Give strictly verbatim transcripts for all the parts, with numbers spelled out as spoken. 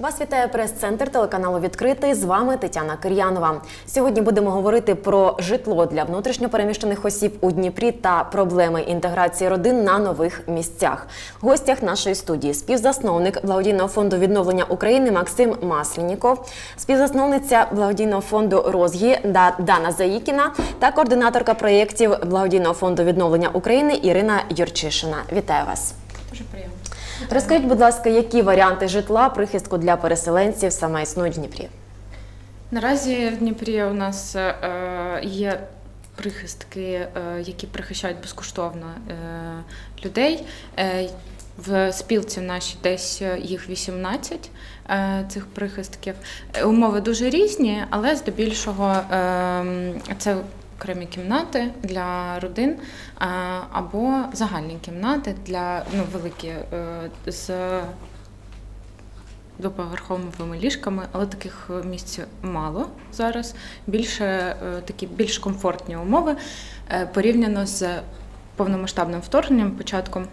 Вас вітає прес-центр телеканалу «Відкритий». З вами Тетяна Кир'янова. Сьогодні будемо говорити про житло для внутрішньопереміщених осіб у Дніпрі та проблеми інтеграції родин на нових місцях. В гостях нашої студії співзасновник благодійного фонду відновлення України Максим Масленіков, співзасновниця благодійного фонду «Розгі» Дана Заїкіна та координаторка проєктів благодійного фонду відновлення України Ірина Юрчишина. Вітаю вас. Дуже приємно. Розкажіть, будь ласка, які варіанти житла, прихистку для переселенців саме існують в Дніпрі? Наразі в Дніпрі у нас е, є прихистки, е, які прихищають безкоштовно е, людей. Е, в спілці нашій десь їх вісімнадцять, е, цих прихистків. Умови дуже різні, але здебільшого е, це окремі кімнати для родин або загальні кімнати для ну, великі з двоповерховими ліжками, але таких місць мало зараз. Більше такі більш комфортні умови порівняно з повномасштабним вторгненням, початком.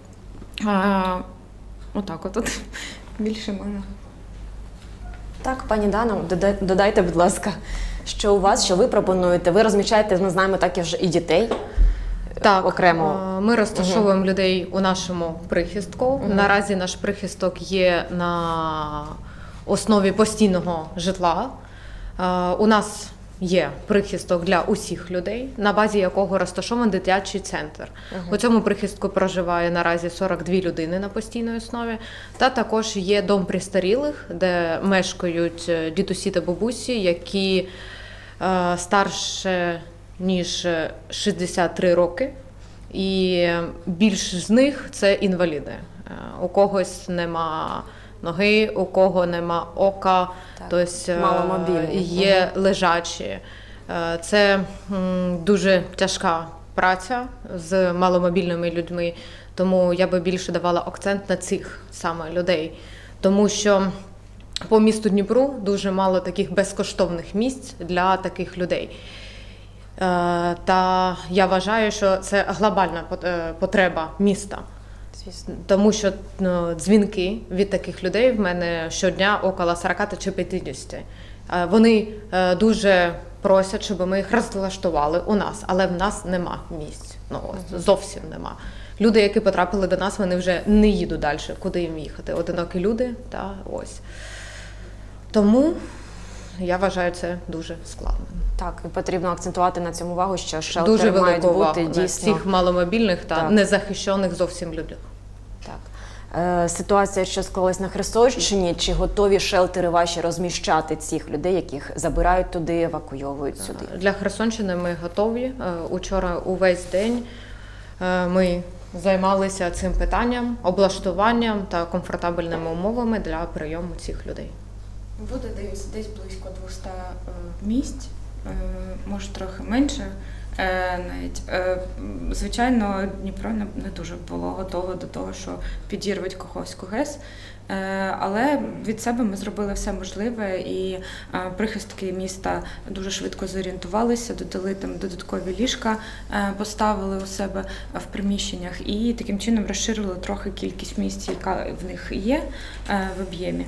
Отак от тут більше мене. Так, пані Дано, додайте, будь ласка, що у вас, що ви пропонуєте? Ви розміщаєте, ми знаємо, також і дітей так, окремо. Ми розташовуємо угу. людей у нашому прихистку. Угу. Наразі наш прихисток є на основі постійного житла. У нас є прихисток для усіх людей, на базі якого розташований дитячий центр. Угу. У цьому прихистку проживає наразі сорок дві людини на постійній основі. Та також є дом престарілих, де мешкають дідусі та бабусі, які е, старше, ніж шістдесят три роки. І більш з них це інваліди. Е, у когось нема ноги, у кого нема ока, тобто є лежачі. Це дуже тяжка праця з маломобільними людьми, тому я би більше давала акцент на цих саме людей. Тому що по місту Дніпру дуже мало таких безкоштовних місць для таких людей. Та я вважаю, що це глобальна потреба міста. Тому що ну, дзвінки від таких людей в мене щодня около сорок чи п'ятдесят. Вони дуже просять, щоб ми їх розлаштували у нас, але в нас нема місць. Ну, ось, зовсім нема. Люди, які потрапили до нас, вони вже не їдуть далі, куди їм їхати. Одинокі люди, та ось. Тому я вважаю це дуже складно. Так, і потрібно акцентувати на цьому увагу, що шелтери мають бути дійсно всіх маломобільних та так. незахищених зовсім людей. Так. Е, ситуація, що склалась на Херсонщині, чи готові шелтери ваші розміщати цих людей, яких забирають туди, евакуйовують сюди? Для Херсонщини ми готові. Учора увесь день ми займалися цим питанням, облаштуванням та комфортабельними умовами для прийому цих людей. Буде десь, десь близько двохсот місць, може трохи менше навіть. Звичайно, Дніпро не дуже було готово до того, що підірвуть Каховську ГЕС, але від себе ми зробили все можливе і прихистки міста дуже швидко зорієнтувалися, додали там додаткові ліжка, поставили у себе в приміщеннях і таким чином розширили трохи кількість місць, яка в них є в об'ємі.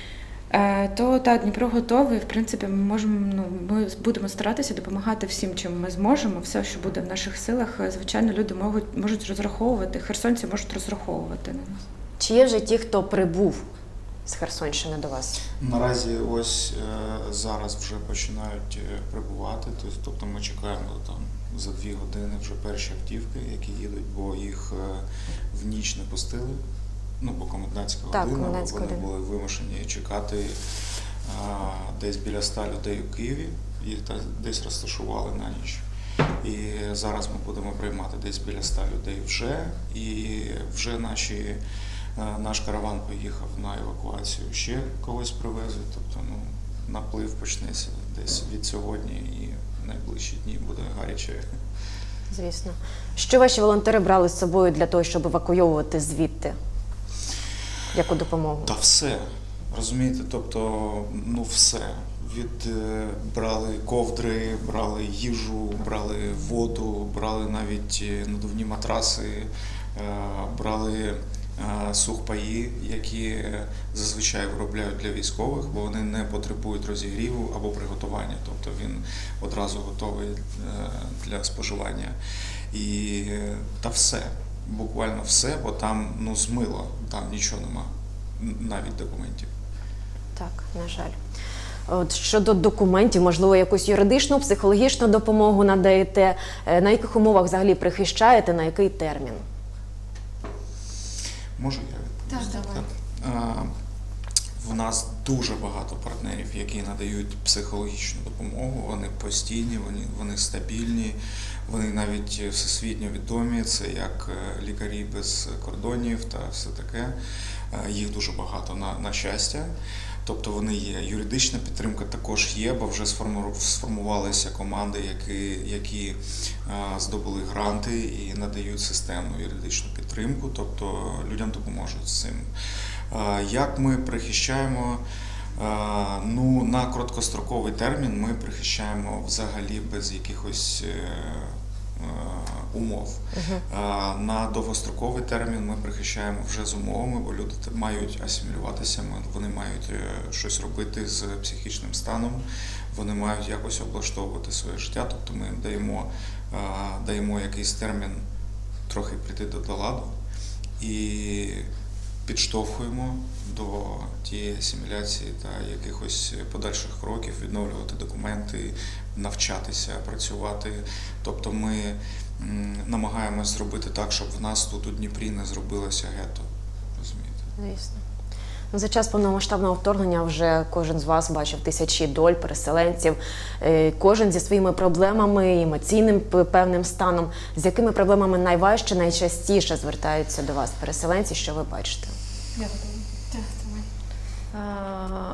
То та Дніпро готовий, в принципі, ми можемо, ну, ми будемо старатися допомагати всім, чим ми зможемо, все, що буде в наших силах. Звичайно, люди можуть, можуть розраховувати, херсонці можуть розраховувати на нас. Чи є вже ті, хто прибув з Херсонщини до вас? Наразі ось е, зараз вже починають прибувати, тобто ми чекаємо там за дві години вже перші автівки, які їдуть, бо їх е, в ніч не пустили. Ну, бо комендантська година, вони година. були вимушені чекати а, десь біля ста людей у Києві, їх десь розташували на ніч. І зараз ми будемо приймати десь біля ста людей вже, і вже наші, а, наш караван поїхав на евакуацію, ще когось привезуть, тобто ну, наплив почнеться десь від сьогодні і в найближчі дні буде гаряче. Звісно. Що ваші волонтери брали з собою для того, щоб евакуйовувати звідти? Яку допомогу? Та все, розумієте, тобто, ну все. Від, брали ковдри, брали їжу, брали воду, брали навіть надувні матраси, брали е, сухпаї, які зазвичай виробляють для військових, бо вони не потребують розігріву або приготування, тобто він одразу готовий е, для споживання. І та все, буквально все, бо там ну, змило, там нічого нема, навіть документів. Так, на жаль. От щодо документів, можливо, якусь юридичну, психологічну допомогу надаєте, на яких умовах взагалі прихищаєте, на який термін? Можу я відповісти? Так, давай. А, в нас дуже багато партнерів, які надають психологічну допомогу, вони постійні, вони, вони стабільні, вони навіть всесвітньо відомі, це як лікарі без кордонів та все таке. Їх дуже багато, на, на щастя. Тобто вони є. Юридична підтримка також є, бо вже сформувалися команди, які, які а, здобули гранти і надають системну юридичну підтримку, тобто людям допоможуть з цим. А, як ми прихищаємо? А, ну, на короткостроковий термін ми прихищаємо взагалі без якихось е, е, умов. Uh-huh. На довгостроковий термін ми прихищаємо вже з умовами, бо люди мають асимілюватися, вони мають щось робити з психічним станом, вони мають якось облаштовувати своє життя, тобто ми даємо, даємо якийсь термін трохи прийти до ладу і підштовхуємо до тієї асиміляції та якихось подальших кроків, відновлювати документи, навчатися, працювати. Тобто ми намагаємось зробити так, щоб в нас тут у Дніпрі не зробилося гетто. Розумієте? Звісно. За час повномасштабного вторгнення вже кожен з вас бачив тисячі доль переселенців, кожен зі своїми проблемами, емоційним певним станом. З якими проблемами найважче, найчастіше звертаються до вас переселенці, що ви бачите? Я так, давай.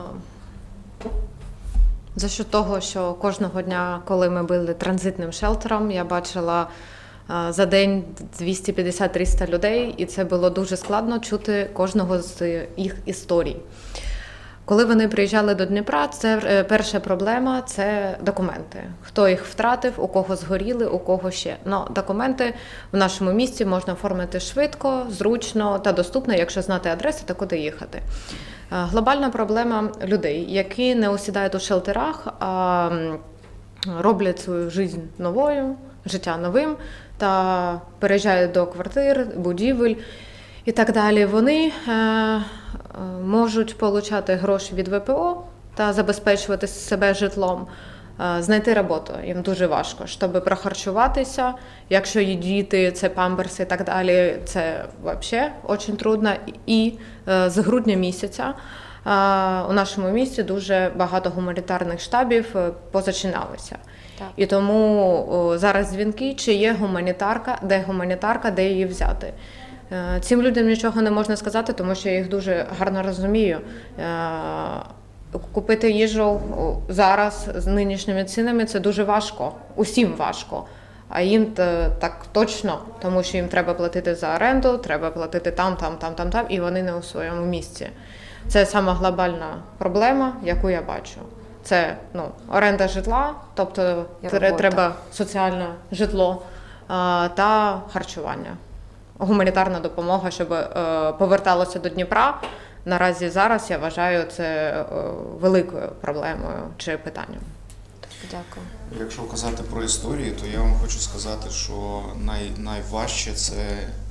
За що того, що кожного дня, коли ми були транзитним шелтером, я бачила за день двісті п'ятдесят - триста людей, і це було дуже складно чути кожного з їх історій. Коли вони приїжджали до Дніпра, це перша проблема – це документи. Хто їх втратив, у кого згоріли, у кого ще. Но документи в нашому місті можна оформити швидко, зручно та доступно, якщо знати адреси та куди їхати. Глобальна проблема людей, які не осідають у шелтерах, а роблять свою життя новою, життя новим та переїжджають до квартир, будівель і так далі. Вони е, можуть отримати гроші від ВПО та забезпечувати себе житлом, е, знайти роботу. Їм дуже важко, щоб прохарчуватися. Якщо є діти, це памперси і так далі, це взагалі дуже трудно. І е, з грудня місяця е, у нашому місті дуже багато гуманітарних штабів позачиналися. Так. І тому о, зараз дзвінки, чи є гуманітарка, де гуманітарка, де її взяти. Е, цим людям нічого не можна сказати, тому що я їх дуже гарно розумію. Е, купити їжу зараз з нинішніми цінами – це дуже важко, усім важко. А їм так точно, тому що їм треба платити за оренду, треба платити там, там, там, там, там, і вони не у своєму місці. Це сама глобальна проблема, яку я бачу. Це ну, оренда житла, тобто треба соціальне житло а, та харчування. Гуманітарна допомога, щоб а, поверталося до Дніпра. Наразі зараз, я вважаю, це а, великою проблемою чи питанням. Дякую. Якщо казати про історії, то я вам хочу сказати, що най, найважче це,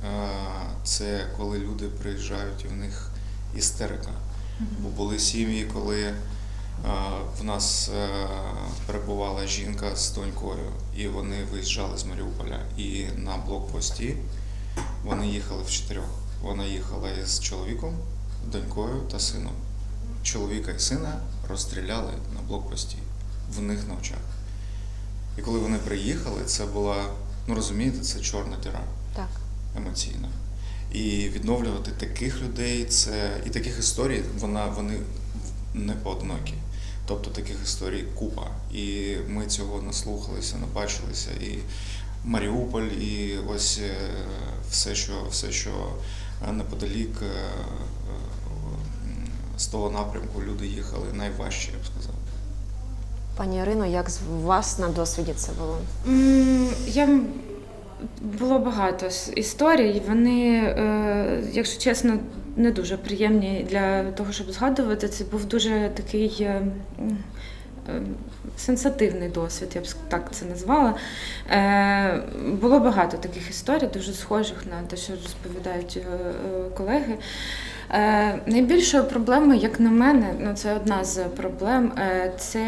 це коли люди приїжджають і в них істерика. Бо були сім'ї, коли в нас перебувала жінка з донькою, і вони виїжджали з Маріуполя. І на блокпості вони їхали в чотирьох. Вона їхала із чоловіком, донькою та сином. Чоловіка і сина розстріляли на блокпості, в них на очах. І коли вони приїхали, це була, ну розумієте, це чорна діра. Так. Емоційна. І відновлювати таких людей, це і таких історій, вона, вони не поодинокі. Тобто таких історій купа. І ми цього наслухалися, набачилися. І Маріуполь, і ось все, що, все, що неподалік з того напрямку люди їхали, найважче, я б сказав. Пані Ірино, як у вас на досвіді це було? Я Було багато с- історій. Вони, е, якщо чесно, не дуже приємні для того, щоб згадувати. Це був дуже такий е, м, е, сенсативний досвід, я б с- так це назвала. Е, Було багато таких історій, дуже схожих на те, що розповідають е, е, колеги. Е, Найбільшою проблемою, як на мене, ну це одна з проблем, е, це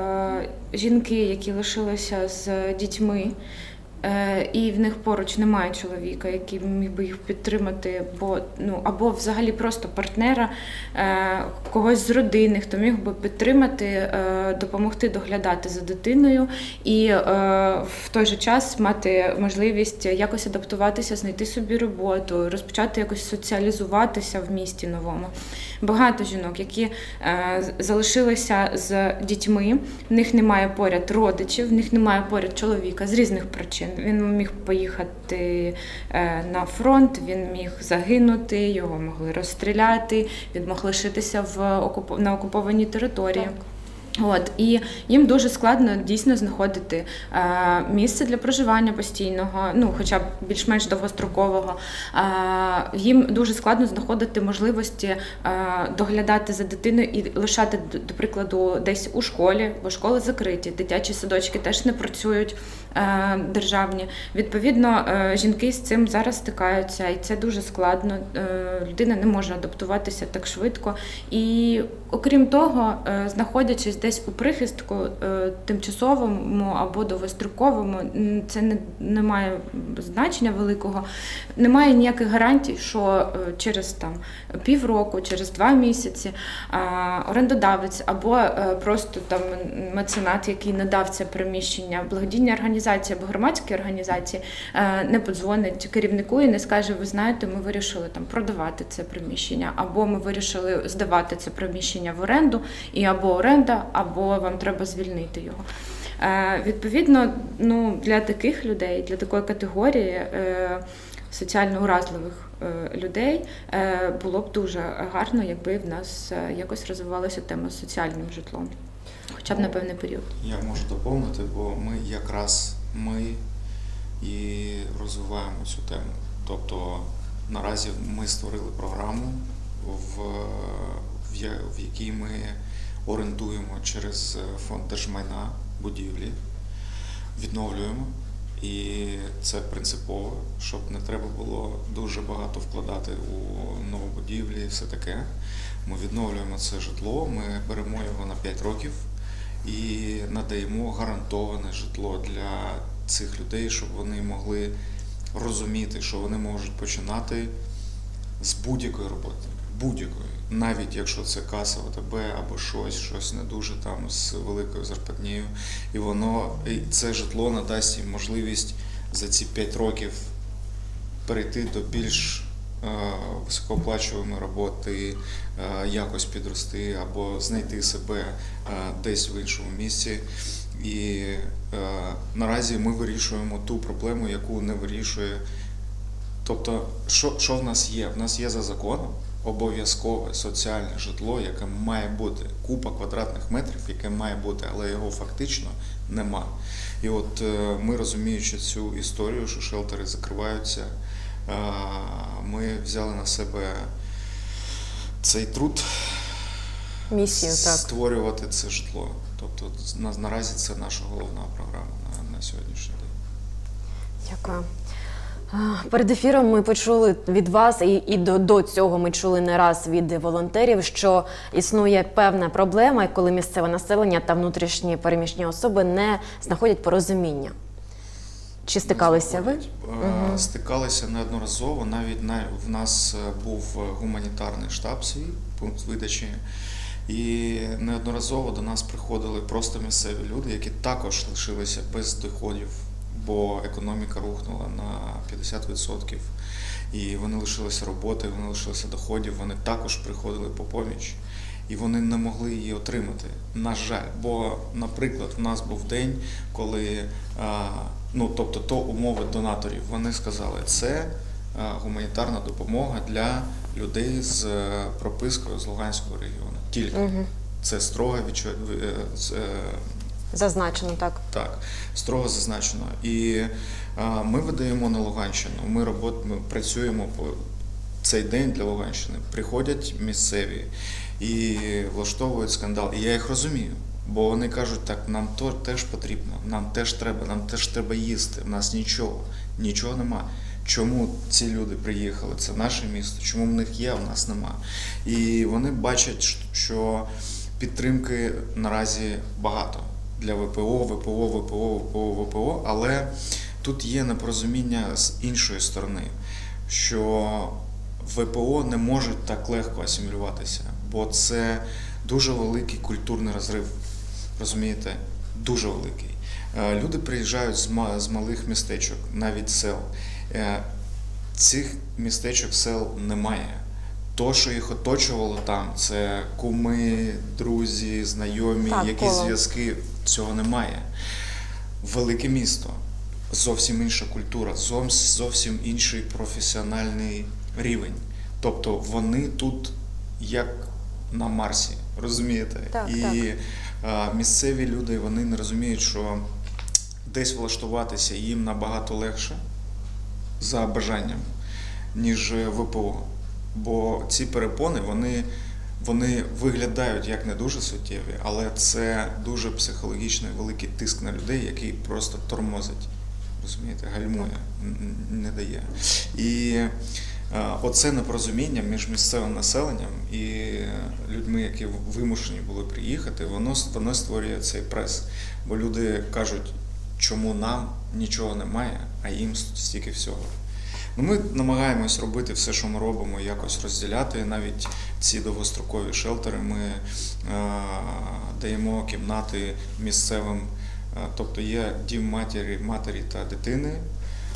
е, жінки, які лишилися з дітьми, е, і в них поруч немає чоловіка, який міг би їх підтримати, бо ну або взагалі просто партнера, е, когось з родини, хто міг би підтримати, е, допомогти доглядати за дитиною і е, в той же час мати можливість якось адаптуватися, знайти собі роботу, розпочати якось соціалізуватися в місті новому. Багато жінок, які е, з- залишилися з дітьми, в них немає поряд родичів, в них немає поряд чоловіка з різних причин. Він міг поїхати е, на фронт, він міг загинути, його могли розстріляти, він мог лишитися в окуп- на окупованій території. От, і їм дуже складно дійсно знаходити е, місце для проживання постійного, ну хоча б більш-менш довгострокового. Е, їм дуже складно знаходити можливості е, доглядати за дитиною і лишати, до, до прикладу, десь у школі, бо школи закриті, дитячі садочки теж не працюють е, державні. Відповідно, е, жінки з цим зараз стикаються, і це дуже складно. Е, людина не може адаптуватися так швидко. І окрім того, е, знаходячись десь у прихистку е, тимчасовому або довгостроковому, м, це не, не має значення великого. Немає ніяких гарантій, що е, через там півроку, через два місяці е, орендодавець або е, просто там меценат, який надав це приміщення, благодійні організації або громадські організації, е, не подзвонить керівнику і не скаже: ви знаєте, ми вирішили там продавати це приміщення, або ми вирішили здавати це приміщення в оренду, і або оренда, або вам треба звільнити його. Е, Відповідно, ну, для таких людей, для такої категорії е, соціально уразливих е, людей е, було б дуже гарно, якби в нас е, якось розвивалася тема з соціальним житлом, хоча б на певний період. Я можу доповнити, бо ми якраз ми і розвиваємо цю тему. Тобто наразі ми створили програму, в, в, я- в якій ми орендуємо через фонд держмайна будівлі, відновлюємо. І це принципово, щоб не треба було дуже багато вкладати у нову будівлі і все таке. Ми відновлюємо це житло, ми беремо його на п'ять років і надаємо гарантоване житло для цих людей, щоб вони могли розуміти, що вони можуть починати з будь-якої роботи, будь-якої. Навіть якщо це каса О Те Бе або щось, щось не дуже там з великою зарплатнею, і воно, і це житло надасть їм можливість за ці п'ять років перейти до більш е, високооплачуваної роботи, е, якось підрости або знайти себе е, десь в іншому місці. І е, наразі ми вирішуємо ту проблему, яку не вирішує. Тобто, що, що в нас є? В нас є за законом обов'язкове соціальне житло, яке має бути, купа квадратних метрів, яке має бути, але його фактично нема. І от е, ми, розуміючи цю історію, що шелтери закриваються, е, ми взяли на себе цей труд Місію, так. створювати це житло. Тобто на, наразі це наша головна програма на, на сьогоднішній день. Дякую. А, Перед ефіром ми почули від вас, і, і до, до цього ми чули не раз від волонтерів, що існує певна проблема, коли місцеве населення та внутрішні переміщені особи не знаходять порозуміння. Чи стикалися ви? Угу. Стикалися неодноразово. Навіть на, в нас був гуманітарний штаб свій, пункт видачі. І неодноразово до нас приходили просто місцеві люди, які також лишилися без доходів, бо економіка рухнула на п'ятдесят відсотків. І вони лишилися роботи, вони лишилися доходів, вони також приходили по поміч. І вони не могли її отримати, на жаль. Бо, наприклад, в нас був день, коли, ну, тобто, то умови донаторів, вони сказали, це гуманітарна допомога для людей з пропискою з Луганського регіону. Тільки. Угу. Це строго відчу... Зазначено, так. Так, строго зазначено. І а, ми видаємо на Луганщину, ми, робот, ми працюємо по цей день для Луганщини. Приходять місцеві і влаштовують скандал. І я їх розумію, бо вони кажуть, так, нам то теж потрібно, нам теж треба, нам теж треба їсти, в нас нічого, нічого нема. Чому ці люди приїхали? Це наше місто, чому в них є, а в нас нема. І вони бачать, що підтримки наразі багато для ВПО, ВПО, ВПО, ВПО, ВПО, але тут є непорозуміння з іншої сторони, що ВПО не можуть так легко асимілюватися, бо це дуже великий культурний розрив, розумієте, дуже великий. Люди приїжджають з малих містечок, навіть сел. Цих містечок, сел немає. То, що їх оточувало там, це куми, друзі, знайомі, так, якісь коло. зв'язки, цього немає. Велике місто, зовсім інша культура, зовсім інший професіональний рівень. Тобто вони тут як на Марсі, розумієте? Так, І так. місцеві люди, вони не розуміють, що десь влаштуватися їм набагато легше за бажанням, ніж ВПО. Бо ці перепони, вони, вони виглядають як не дуже суттєві, але це дуже психологічний великий тиск на людей, який просто тормозить, розумієте, гальмує, не дає. І е, оце непорозуміння між місцевим населенням і людьми, які вимушені були приїхати, воно, воно створює цей прес. Бо люди кажуть, чому нам нічого немає, а їм стільки всього. Ну, ми намагаємось робити все, що ми робимо, якось розділяти. Навіть ці довгострокові шелтери ми е, даємо кімнати місцевим, е, тобто є дім матері, матері та дитини. Е,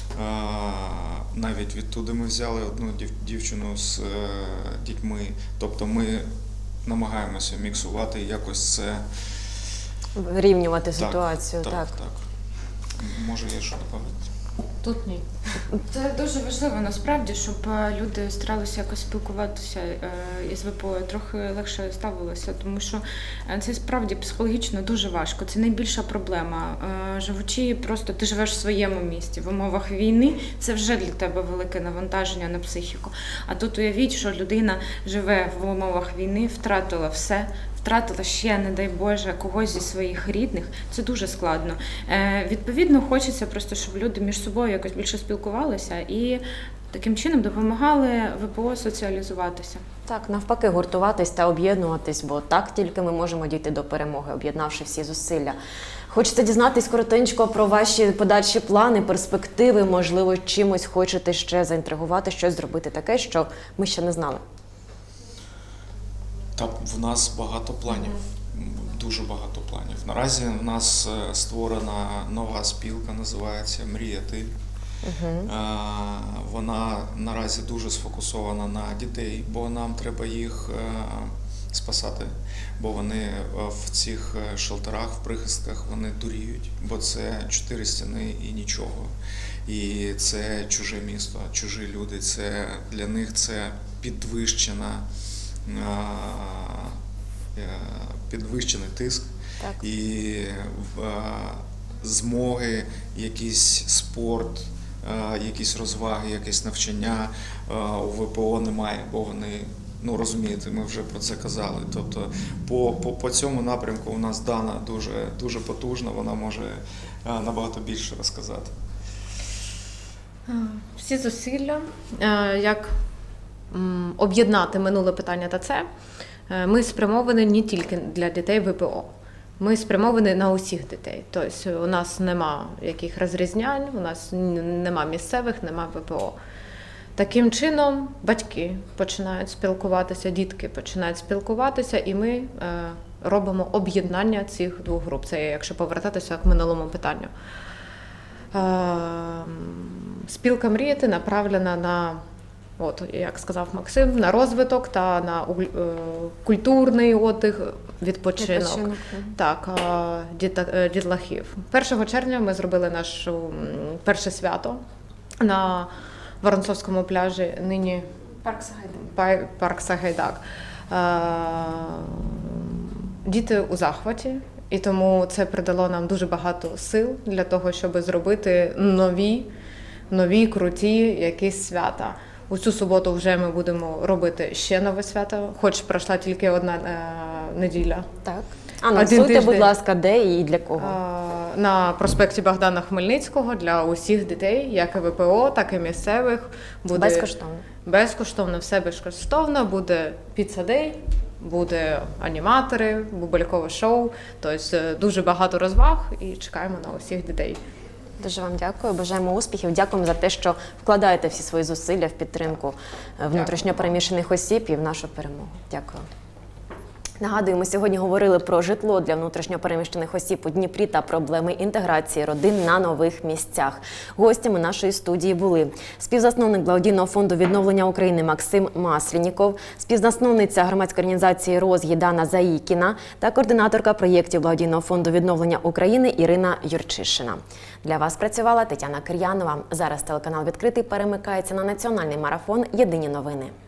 навіть відтуди ми взяли одну дів, дівчину з е, дітьми. Тобто ми намагаємося міксувати якось це. Вирівнювати Так, ситуацію. Так, так. так. Може, є що додати? Тут ні. Це дуже важливо насправді, щоб люди старалися якось спілкуватися із ВПО, трохи легше ставилося, тому що це справді психологічно дуже важко. Це найбільша проблема. Живучи просто, ти живеш в своєму місті, в умовах війни, це вже для тебе велике навантаження на психіку. А тут уявіть, що людина живе в умовах війни, втратила все, втратила ще, не дай Боже, когось зі своїх рідних, це дуже складно. Е, відповідно, хочеться просто, щоб люди між собою якось більше спілкувалися і таким чином допомагали ВПО соціалізуватися. Так, навпаки, гуртуватись та об'єднуватись, бо так тільки ми можемо дійти до перемоги, об'єднавши всі зусилля. Хочеться дізнатись коротенько про ваші подальші плани, перспективи, можливо, чимось хочете ще заінтригувати, щось зробити таке, що ми ще не знали. Та в нас багато планів, дуже багато планів. Наразі в нас створена нова спілка, називається «Мріяти». Угу. Вона наразі дуже сфокусована на дітей, бо нам треба їх спасати, бо вони в цих шелтерах, в прихистках, вони дуріють, бо це чотири стіни і нічого. І це чуже місто, чужі люди, це для них це підвищена підвищений тиск. Так. І змоги, якийсь спорт, якісь розваги, якесь навчання у ВПО немає, бо вони, ну розумієте, ми вже про це казали. Тобто по, по, по цьому напрямку у нас Дана дуже, дуже потужна, вона може набагато більше розказати. Всі зусилля, як об'єднати минуле питання та це, ми спрямовані не тільки для дітей ВПО. Ми спрямовані на усіх дітей. Тобто у нас нема яких розрізнянь, у нас нема місцевих, нема ВПО. Таким чином батьки починають спілкуватися, дітки починають спілкуватися, і ми е, робимо об'єднання цих двох груп. Це якщо повертатися к минулому питанню. Е, спілка «Мріяти» направлена на, от, як сказав Максим, на розвиток та на е, культурний отдих, відпочинок. відпочинок. Так, е, дітлахів. першого червня ми зробили наше перше свято на Воронцовському пляжі, нині Парк Сагайдак. Парк Сагайдак. Діти у захваті, І тому це придало нам дуже багато сил для того, щоб зробити нові, нові круті якісь свята. У цю суботу вже ми будемо робити ще нове свято, хоч пройшла тільки одна е, неділя. Так. Один Анонсуйте, будь тиждень. ласка, де і для кого? Е, На проспекті Богдана Хмельницького для усіх дітей, як і ВПО, так і місцевих. Буде Безкоштовно. Безкоштовно, все безкоштовно. Буде піца-дей, буде аніматори, бубликове шоу. Тобто дуже багато розваг і чекаємо на усіх дітей. Дуже вам дякую, бажаємо успіхів. Дякуємо за те, що вкладаєте всі свої зусилля в підтримку е, внутрішньо переміщених осіб і в нашу перемогу. Дякую. Нагадую, ми сьогодні говорили про житло для внутрішньо переміщених осіб у Дніпрі та проблеми інтеграції родин на нових місцях. Гостями нашої студії були співзасновник благодійного фонду відновлення України Максим Маслініков, співзасновниця громадської організації «Розгі» Дана Заїкіна та координаторка проєктів благодійного фонду відновлення України Ірина Юрчишина. Для вас працювала Тетяна Кир'янова. Зараз телеканал «Відкритий» перемикається на національний марафон «Єдині новини».